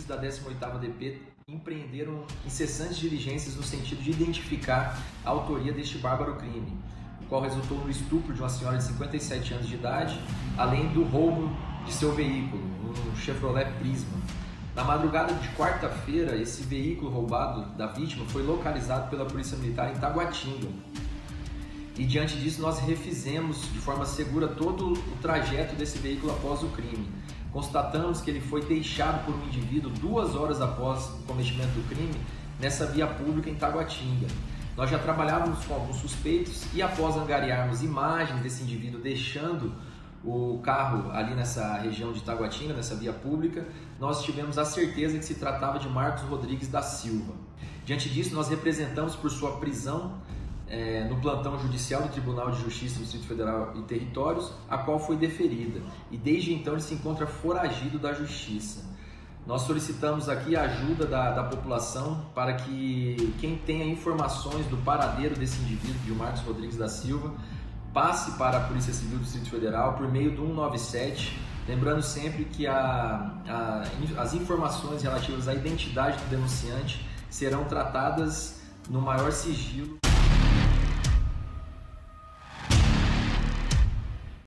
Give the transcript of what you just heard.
da 18ª DP empreenderam incessantes diligências no sentido de identificar a autoria deste bárbaro crime, o qual resultou no estupro de uma senhora de 57 anos de idade, além do roubo de seu veículo, um Chevrolet Prisma. Na madrugada de quarta-feira, esse veículo roubado da vítima foi localizado pela Polícia Militar em Taguatinga. E diante disso nós refizemos de forma segura todo o trajeto desse veículo após o crime. Constatamos que ele foi deixado por um indivíduo 2 horas após o cometimento do crime nessa via pública em Taguatinga. Nós já trabalhávamos com alguns suspeitos e após angariarmos imagens desse indivíduo deixando o carro ali nessa região de Taguatinga, nessa via pública, nós tivemos a certeza que se tratava de Marcos Rodrigues da Silva. Diante disso, nós representamos por sua prisão no plantão judicial do Tribunal de Justiça do Distrito Federal e Territórios, a qual foi deferida, e desde então ele se encontra foragido da Justiça. Nós solicitamos aqui a ajuda da população para que quem tenha informações do paradeiro desse indivíduo, de Marcos Rodrigues da Silva, passe para a Polícia Civil do Distrito Federal por meio do 197, lembrando sempre que as informações relativas à identidade do denunciante serão tratadas no maior sigilo.